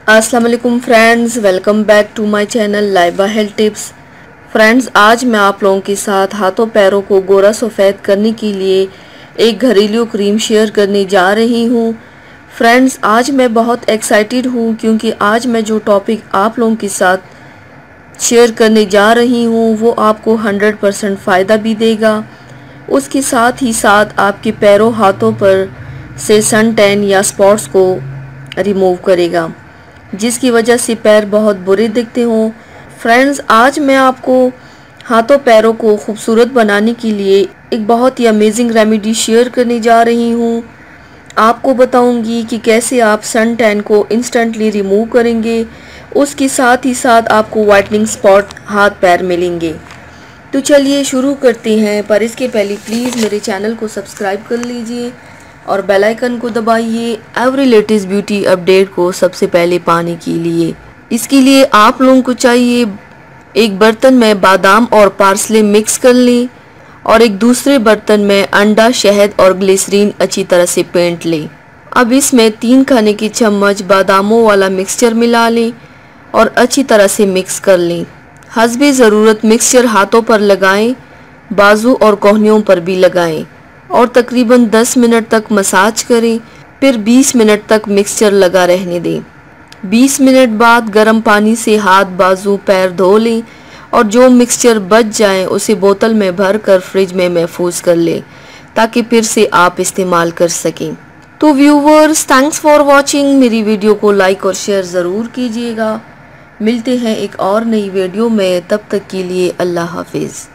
अस्सलाम वालेकुम friends, welcome back to my channel Laiba health tips. Friends, आज मैं आप लोगों के साथ हाथों पैरों को गोरा सफ़ेद करने के लिए एक घरेलू क्रीम शेयर करने जा रही हूँ। फ्रेंड्स, आज मैं बहुत एक्साइटेड हूँ क्योंकि आज मैं जो टॉपिक आप लोगों के साथ शेयर करने जा रही हूँ वो आपको 100% फ़ायदा भी देगा। उसके साथ ही साथ आपके पैरों हाथों पर से सन टैन या स्पॉट्स को रिमूव करेगा, जिसकी वजह से पैर बहुत बुरे दिखते हों। फ्रेंड्स, आज मैं आपको हाथों पैरों को खूबसूरत बनाने के लिए एक बहुत ही अमेजिंग रेमेडी शेयर करने जा रही हूँ। आपको बताऊंगी कि कैसे आप सन टैन को इंस्टेंटली रिमूव करेंगे। उसके साथ ही साथ आपको वाइटनिंग स्पॉट हाथ पैर मिलेंगे। तो चलिए शुरू करते हैं, पर इसके पहले प्लीज़ मेरे चैनल को सब्सक्राइब कर लीजिए और बेल आइकन को दबाइए एवरी लेटेस्ट ब्यूटी अपडेट को सबसे पहले पाने के लिए। इसके लिए आप लोगों को चाहिए एक बर्तन में बादाम और पार्सले मिक्स कर लें और एक दूसरे बर्तन में अंडा, शहद और ग्लिसरीन अच्छी तरह से फेंट लें। अब इसमें 3 खाने की चम्मच बादामों वाला मिक्सचर मिला लें और अच्छी तरह से मिक्स कर लें। हस्बे ज़रूरत मिक्सचर हाथों पर लगाएं, बाजू और कोहनियों पर भी लगाएं और तकरीबन 10 मिनट तक मसाज करें। फिर 20 मिनट तक मिक्सचर लगा रहने दें। 20 मिनट बाद गर्म पानी से हाथ, बाजू, पैर धो लें और जो मिक्सचर बच जाए उसे बोतल में भर कर फ्रिज में महफूज कर लें ताकि फिर से आप इस्तेमाल कर सकें। तो व्यूवर्स, थैंक्स फॉर वॉचिंग। मेरी वीडियो को लाइक और शेयर ज़रूर कीजिएगा। मिलते हैं एक और नई वीडियो में, तब तक के लिए अल्लाह हाफिज़।